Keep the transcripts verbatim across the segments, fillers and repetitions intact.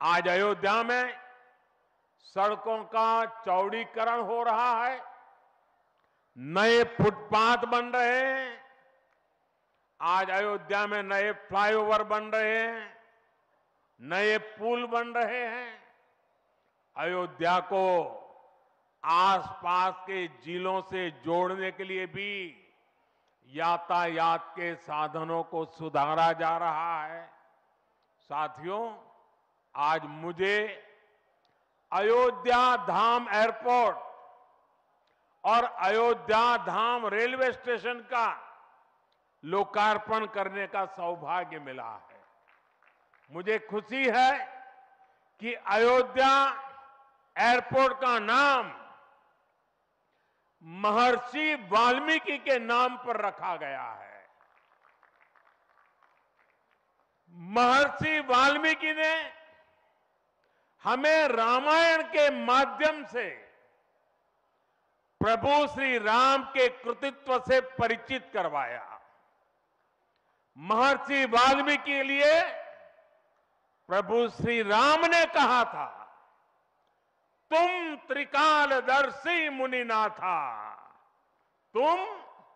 आज अयोध्या में सड़कों का चौड़ीकरण हो रहा है, नए फुटपाथ बन रहे हैं। आज अयोध्या में नए फ्लाईओवर बन रहे हैं, नए पुल बन रहे हैं। अयोध्या को आसपास के जिलों से जोड़ने के लिए भी यातायात के साधनों को सुधारा जा रहा है। साथियों, आज मुझे अयोध्या धाम एयरपोर्ट और अयोध्या धाम रेलवे स्टेशन का लोकार्पण करने का सौभाग्य मिला है। मुझे खुशी है कि अयोध्या एयरपोर्ट का नाम महर्षि वाल्मीकि के नाम पर रखा गया है। महर्षि वाल्मीकि ने हमें रामायण के माध्यम से प्रभु श्री राम के कृतित्व से परिचित करवाया। महर्षि वाल्मीकि के लिए प्रभु श्री राम ने कहा था, तुम त्रिकालदर्शी मुनिनाथा, तुम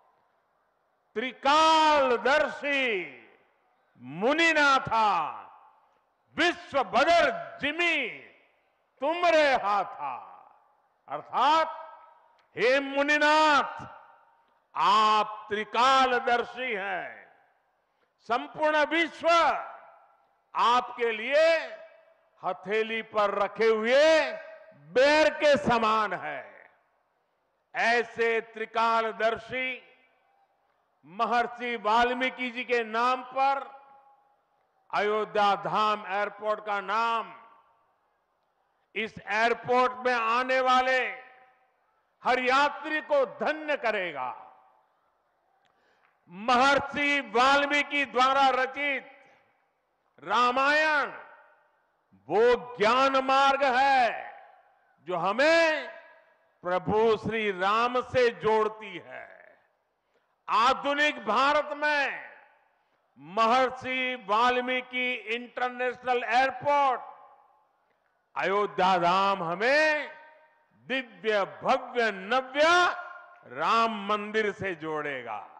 त्रिकालदर्शी मुनिनाथा, विश्व बदर जिमी तुमरे हाथा। अर्थात हे मुनिनाथ, आप त्रिकालदर्शी हैं। संपूर्ण विश्व आपके लिए हथेली पर रखे हुए बेर के समान है। ऐसे त्रिकालदर्शी महर्षि वाल्मीकि जी के नाम पर अयोध्या धाम एयरपोर्ट का नाम इस एयरपोर्ट में आने वाले हर यात्री को धन्य करेगा। महर्षि वाल्मीकि द्वारा रचित रामायण वो ज्ञान मार्ग है जो हमें प्रभु श्री राम से जोड़ती है। आधुनिक भारत में महर्षि वाल्मीकि इंटरनेशनल एयरपोर्ट अयोध्या धाम हमें दिव्य भव्य नव्य राम मंदिर से जोड़ेगा।